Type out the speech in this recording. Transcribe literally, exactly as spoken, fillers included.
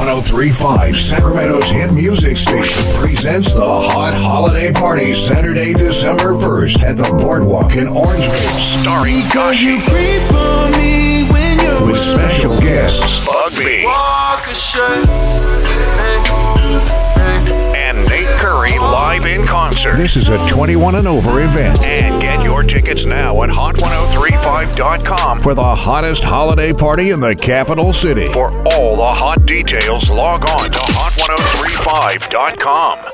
one oh three point five, Sacramento's hit music station, presents the Hot Holiday Party Saturday, December first at the Boardwalk in Orange Beach, starring Gashi. With special guests Bug B and Nate Curry live in concert. This is a twenty-one and over event. And get your tickets now at hot ten thirty-five dot com for the hottest holiday party in the capital city. For all the hot details, log on to hot ten thirty-five dot com.